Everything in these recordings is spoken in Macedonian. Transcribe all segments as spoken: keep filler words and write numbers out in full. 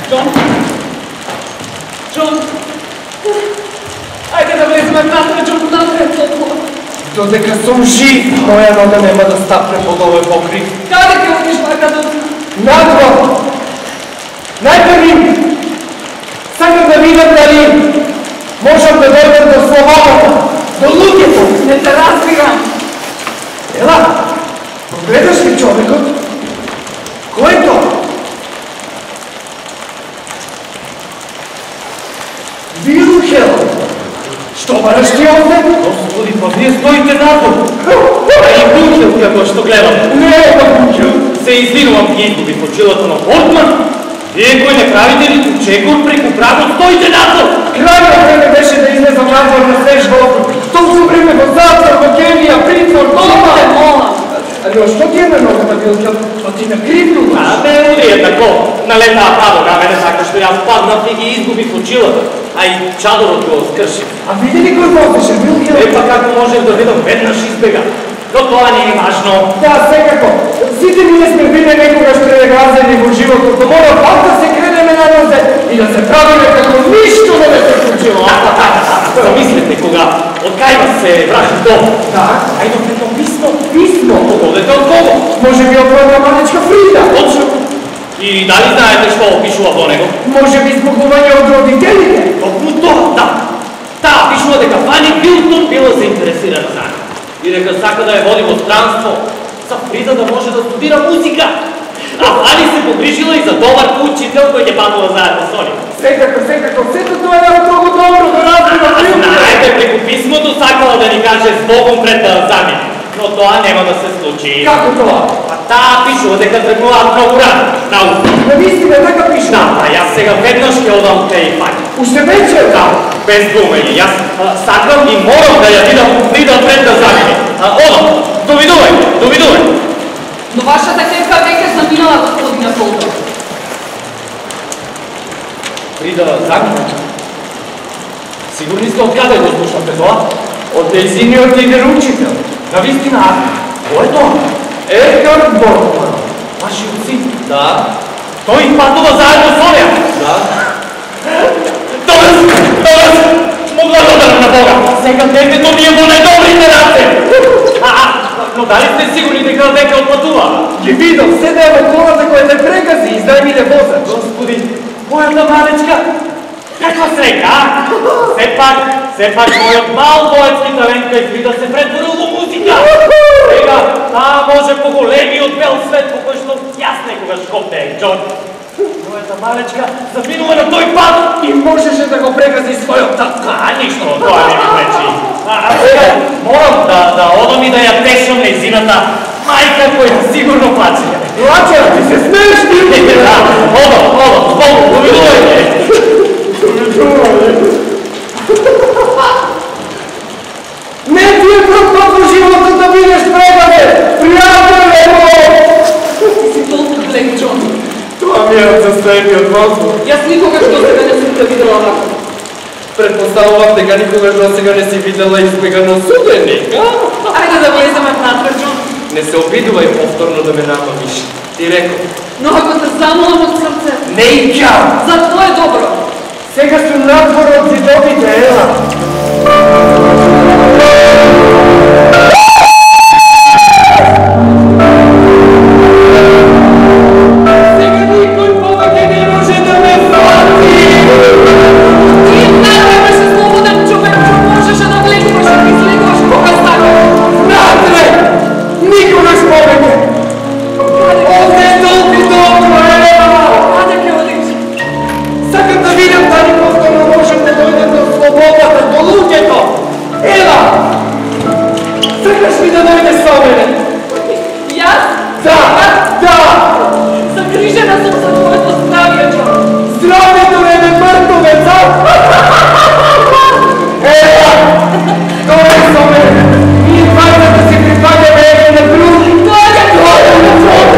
Джон? Джон? Ajde da влезме напред, Джон, напред, толкова. Додека сум жив, моја нога нема да стапне под овој покрив. Каде ќе одиш, бака, да... Надвор! Најпрви! Сакам да видам дали можам да дојдам до слободата, до луѓето. Не те разбирам. Ела, погледаш ли човекот? Кој е тоа? Вилхел! Што бараш ти овде? Господи, па вие стоите надвор. А и Вилхел како што гледам. Не е Вилхел. Се извинувам, ги изгуби почилото на Боркман. Вие кој не правите ниту чекор преку прагот, стоите надвор. Крајно време беше да излезам надвор на свеж воздух. Толку време во затвор, во Генија, притвор, дома. Те молам. Но што ти е на ногата, Вилхел? Па ти накривнуваш. А, не удрие тако. Налетаа падо на мене, така што јас паднав и ги изгубих очилата. А и чадорот го скрши. А види ли кој возеше, Вилхел? Е, па како можев да видам, веднаш избега. Но тоа не е важно. Да, секако. Сите ние сме биле некогаш превегазени во животот, но мора пак да се кrenеме на нозе и да се правиме како ништо не ме се случило. Замислете кога од кај вас се врати дом. Да. Ајде едно писмо. Писмо. Одете од кого? Може би од моја малечка Фрида. Точно. И дали знаете што опишува во него? Може би збогување од родителите. Токму тоа, да. Таа пишува дека Фани Билтон била заинтересирана за неа. И дека сака да ја води во странство, за Фрида да може да студира музика. А Фани се погрижила и за добар учител кој ќе патува заедно со нив. Секако, секако, сето тоа е многу добро да разбира Фрида. Знаете, преку писмото сакала да ни каже збогом пред да замине. Но тоа нема да се случи. Како тоа? Па таа пишува дека тргнуваат многу рано. Наука. Навистина така пише. Да, а јас сега веднаш ќе одам кај Фани. Уште вече? Да, без думање. Јас сакам и морам да ја видам Фрида пред да замине. Одам. Довидувај, довидувај. Но вашата ќерка веќе заминала, господина Колдор. Фрида замине? Сигурни сте од каде го слушате тоа? Од нејзиниот лидер учител. Навистина, кој е тоа? Едгар Боркман. Вашиот син? Да. Тој патува заедно со неа? Да. Добре, добре, могла да одам на Бога. Сега детето ми е во најдобрите раце. А, но дали сте сигурни дека веќе отпатува? Ги видов, седе во колата која те прегази и знај ми да возат. Господи, мојата малечка, каква среќа, а? Сепак, сепак мојот мал поетски талент кај Фрида се претворил во музика. Сега, таа може по големиот бел свет по кој што јас некогаш копнех, Джон. Мојата малечка заминува на тој пат И можеше да го прегази својот татко. А, ништо, тоа не ми пречи. А, а сега, морам да, да одам и да ја тешам нејзината мајка која сигурно плаче. Плаче, ти се смееш ти? Да, одам, одам, збогу, довидувајте. Не ти е прв пат во животот да бидеш прегаде! Пријателе мој! Ти си толку блек, Джон. Тоа ми е од состојениот воздух. Јас никогаш до сега не сум те видела вака. Предпоставувам дека никогаш до сега не си видела избегано суденик, а? Ајде да влеземе внатре, Джон. Не се обидувај повторно да ме намамиш. Ти реков. Но ако те замолам од срце, Не иќа! за твое добро. Сега сум надвор од зидовите, ела. Сега никој повеќе не може да ме фати! Ти најде беше слободен човек, што можеше да влегуваш и да излегуваш кога сакаш. Натре! Никогаш повеќе! Овде е толку добро, ела! Каде ќе одиш? Сакам да видам дали повторно можам да дојдем до слободата, до луѓето! Ела! Сакаш ли да дојдеш со мене? Јас? Да! Да! Загрижена сум за твоето здравје, Джон. Здравето не е мртовец, а? Ела! Дојди со мене! Ние двајца да се припаѓаме еден на друг! Дојде! Дојде на друг!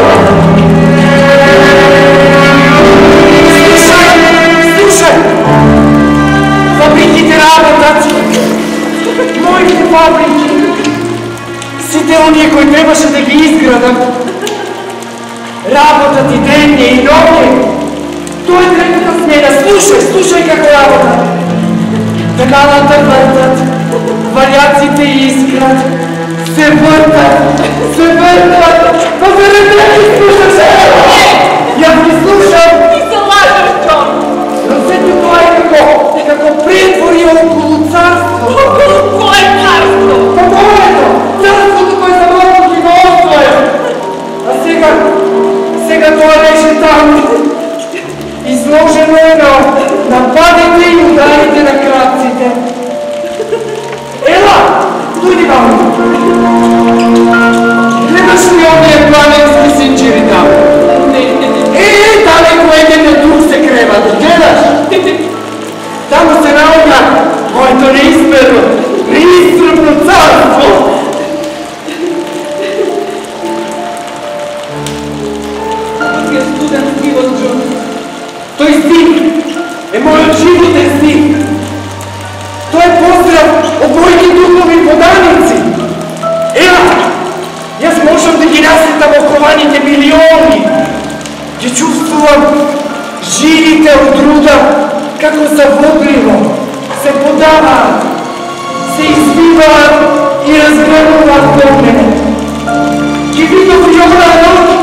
Слушај! Слушај! Фабриките работат! Моите фабрики! Сите оние кои требаше да ги изградам! Работат и дење и ноќе! To je tretата смена. Слушай, слушай како работа. Каналата въртат, валяците искрат, се въртат, се въртат. Па заради не ги слушаш, ева! Јас ги слушам. Ти се лажеш, Джон! Но сето тоа е како, како претвори околу царство. Околу кое царство? Па моето, царството кој за малко ги го освоја. А сега, сега тоа беше таму. Изложено е на нападите и ударите на крадците. Ела, дојди мамо. Гледаш ли овие планински синџири таму? Е, далеко еден друг се креват. Гледаш? Таму се наоѓа моето неизмерно, неисцрпно царство. Ти е студен живот, Джон. Тој стих е мојот животен стих. Тој е поздрав од моите духови поданици. Ева, јас можам да ги наследам окованите милиони. Ги чувствувам живите од труда, како се водливо, се подаваат, се извиваат и разгрануваат до мене. Ги видов и оваа ноќ